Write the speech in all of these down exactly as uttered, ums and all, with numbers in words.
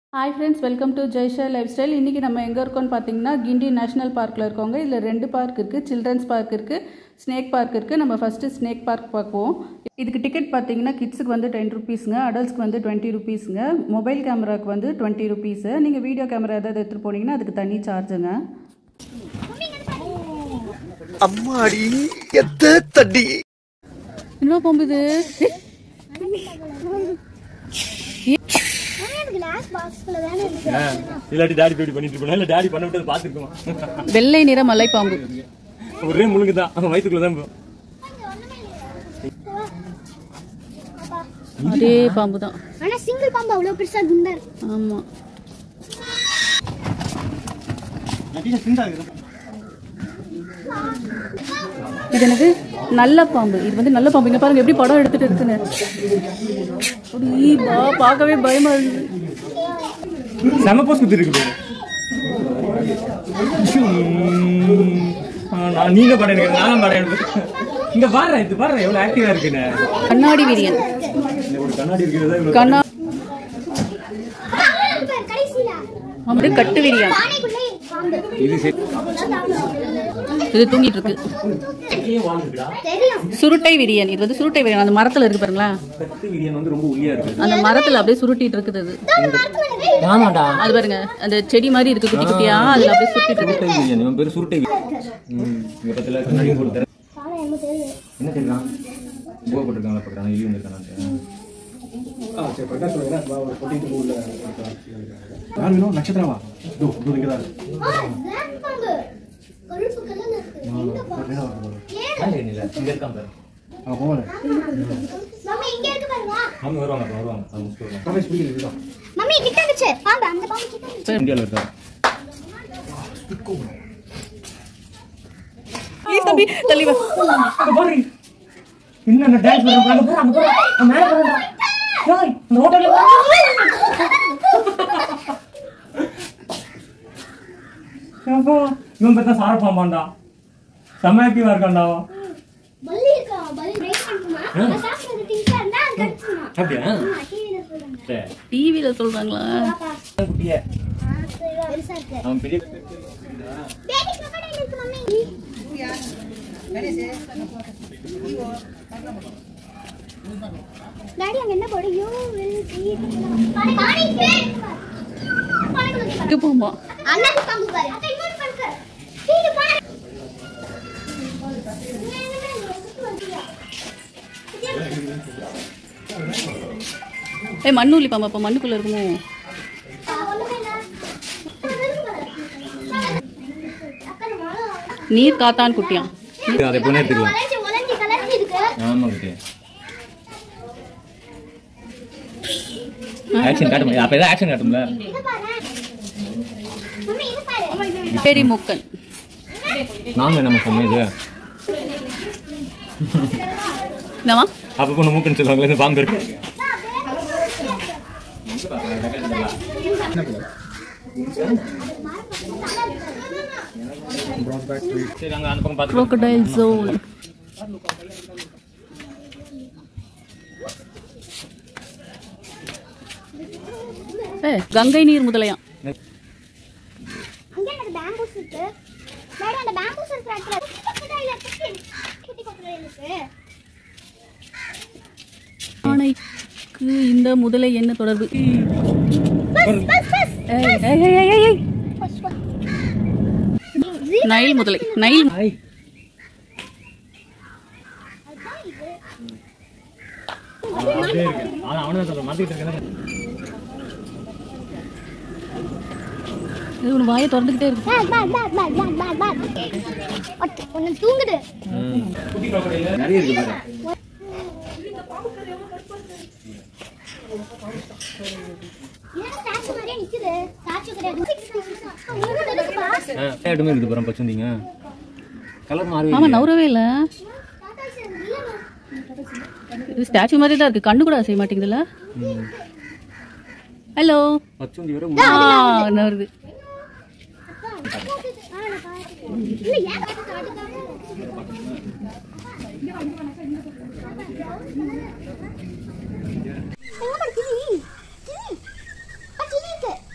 Hi friends, welcome to Jaisha Lifestyle. இன்னைக்கு நம்ம எங்க இருக்கோம்னு பாத்தீங்கன்னா Guindy National Parkல இருக்கோங்க. இதுல ரெண்டு பார்க் இருக்கு. Children's Park இருக்கு, Snake Park இருக்கு. நம்ம ஃபர்ஸ்ட் Snake Park பார்ப்போம். இதுக்கு டிக்கெட் பாத்தீங்கன்னா கிட்ஸ்க்கு வந்து ten rupeesங்க, அடல்ட்ஸ்க்கு வந்து twenty rupeesங்க. மொபைல் கேமராக்கு வந்து twenty rupees. நீங்க வீடியோ கேமரா ஏதாவது எடுத்து போனீங்கன்னா அதுக்கு தனி சார்ஜ்ங்க. அம்மாடி எத்த தடி என்ன பாம்புது? இல்லாட்டி டாடி பேடி பண்ணிட்டு இருப்போம். இல்ல டாடி பண்ண விட்டது பாத்துருக்கோம். வெள்ளை நிற மலை பாம்பு. ஒரே முழுங்குதான், அவன் வயித்துக்குள்ள தான் போ. அதே பாம்பு தான். ஆனா சிங்கிள் பாம்பு அவ்வளவு பெருசா குண்டா இருக்கு. ஆமா. நடிச்ச சிண்டா இருக்கு. இது என்னது? நல்ல பாம்பு. இது வந்து நல்ல பாம்பு. இங்க பாருங்க எப்படி படம் எடுத்துட்டு இருக்குன்னு. அப்படி பா பார்க்கவே பயமா இருக்கு. செம போஸ் குத்தி இருக்கு பாரு. நான் நீங்க படம் எடுக்க நானும் படம் எடுப்பேன். இங்க பாரு, இது பாரு எவ்வளவு ஆக்டிவா இருக்குன்னு. கண்ணாடி வீரியன். ஒரு கண்ணாடி இருக்குறதா இவ்வளவு. கண்ணா கடைசில அப்படியே கட்டு வீரியன். பானைக்குள்ள பாம்பு. இது இது தூங்கிட்டு இருக்கு. தெரியும். சுருட்டை விரியன். இது வந்து சுருட்டை விரியன். அந்த மரத்துல இருக்கு பாருங்களா. கட்டு விரியன் வந்து ரொம்ப ஒல்லியா இருக்கு. அந்த மரத்துல அப்படியே சுருட்டிட்டு இருக்குது அது. ஆமாடா. அது பாருங்க அந்த செடி மாதிரி இருக்கு குட்டி குட்டியா, அதுல அப்படியே சுருட்டிட்டு இருக்கு. சுருட்டை விரியன். இவன் பேரு சுருட்டை விரியன். ம் இங்க பத்தல கண்ணாடி போட்டு தர. பானை என்ன தெரியும்? என்ன தெரியும்? போக போட்டுருக்காங்க பாக்குறாங்க. ஈ வந்திருக்கானே. ஆ சரி பிரகாஷ் சொல்லுங்க. ஒரு பதினெட்டு மூணுல யார் வேணும்? நட்சத்திரமா? தோ தோ இங்க தான். ஆ black பாம்பு. கருப்பு கலர்ல இருக்கு. எங்க பாம்பு? இல்ல இல்ல இங்க இருக்கான் பாரு. அவ போவானே. மம்மி இங்க இருக்கு பாருங்க. அவங்க வருவாங்க வருவாங்க. அவங்க முஸ்லிம். பிரகாஷ் பிடிக்குது இல்ல. மம்மி கிட்ட வந்துச்சு. பாம்பு அந்த பாம்பு கிட்ட வந்துச்சு. இந்தியால இருக்கா? ப்ளீஸ் தம்பி தள்ளி வா. பாரு. என்ன டான்ஸ் பண்றாங்க பாரு. அங்க பாரு. மேல பாருடா. ஏய் இந்த ஹோட்டல்ல ஏப்பா இவன் பார்த்தா சார பாம்பாண்டா. சமயக்கிவா இருக்கான்டா. பல்லி இருக்கா? பல்லி பிரேக் பண்ணுமா? நான் சாப்பிட்ட திங்ஸ் இருந்தா அது கடிச்சுமா. அப்படியே ஆமா டிவில சொல்றாங்க. சரி டிவில சொல்றாங்களா? பாப்பா குட்டியே பெருசா இருக்கு. அவன் பெரிய பேபி crocodile இருக்கு மம்மி. டாடி அங்க என்ன போடு? You will see. பானை பானை பேக். பானை கொடுங்க. இது பாம்பா. அண்ணாக்கு பாம்பு பாரு. அத இன்னொரு பாருங்க. இது பாரு. ஏய் மண்ணுள்ளி பாம்பா. அப்ப மண்ணுக்குள்ள இருக்குமோ? நீர் காத்தான் குட்டியா. அதை போனே எடுத்துக்கலாம். ஒலஞ்சி ஒலஞ்சி கலர்ல இருக்கு. ஆமா குட்டியே ஆக்ஷன் காட்டுமா? அப்ப ஏதாவது ஆக்ஷன் காட்டும்ல. இது பாரு. மம்மி இது பாரு. பெரிய மூக்கன். நாம என்ன சொன்னது? என்னவா? அப்ப பொண்ணு மூக்குன்னு சொல்லுவாங்களே இந்த பாம்பு இருக்கு. சரி அங்க அந்த பக்கம் பாத்து. crocodile zone. ஏய் கங்கை நீர் முதலையாம். அங்க எனக்கு பேம்பூஸ் இருக்கு. டாடி அந்த பேம்பூஸ் இருக்கிற இடத்துல crocodile இருக்கு. குட்டி crocodile இருக்கு. ஆனைக்கு இந்த முதலை என்ன தொடர்பு? Bus bus bus. ஏய் ஏய் ஏய் ஏய் ஏய். Bus bus. நைல் முதலை. நைல் ஹாய் ஆனா அவனே சொல்ற மாத்திட்டு இருக்கேன். இது ஒரு வாயை திறந்துக்கிட்டே இருக்கு. பேக் பேக் பேக் பேக் பேக் பேக் பேக். ஒட்டு ஒன்னு தூங்குது. குட்டி crocodile நிறைய இருக்கு பாரு. என்ன ஸ்டாச்சு மாதிரியே நிக்குது. ஸ்டாச்சு கிடையாது. உங்களுக்கு இருக்குப்பா. ஆ டேடுமே இருக்குது பாரு பச்சந்திங்க. கலர் மாறவே ஆமா நவரவே இல்ல. இது ஸ்டாச்சு மாதிரி தான் இருக்கு. கண்ணு கூட செய்ய மாட்டேங்குதுல. ஹலோ பச்சந்தி வர ஆ நவருது. இல்ல ஏன் காட்டுக்காக எங்க பாரு கிளி கிளி. பா கிளி இருக்கு.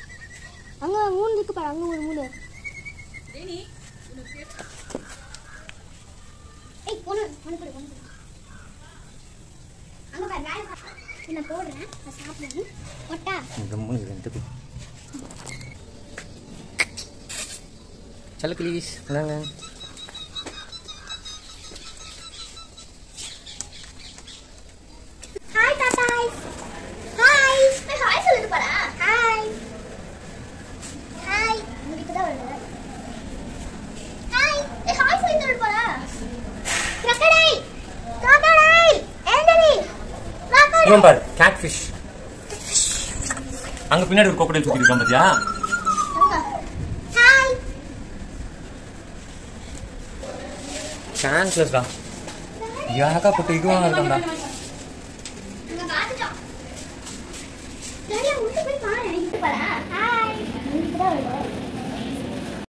நான் போடுறேன் நான் சாப்பிடுறேன் ஒட்டா கம்முனு ரெண்டு चलो प्लीज வாங்க ஹாய் டாடாய் ஹாய் ஏ ஹாய் சொல்லிட்டு போடா ஹாய் ஹாய் உங்களுக்கு தான் வருது ஹாய் ஏ ஹாய் சொல்லிட்டு போடா crocodile crocodile ஏண்டலி இவன் பாரு கேட் ஃபிஷ் அங்க பின்னாடி ஒரு crocodile சுத்தி இருக்கான் பாத்தியா ஹாய் சான்ஸ்லெஸ் டா யாரா போட்டு இதுவாங்க இருக்கடா இங்க பாத்துட்டோம் சரியா உள்ள போய் பாரு இங்க பாரு ஹாய் உங்களுக்கு தான் வருது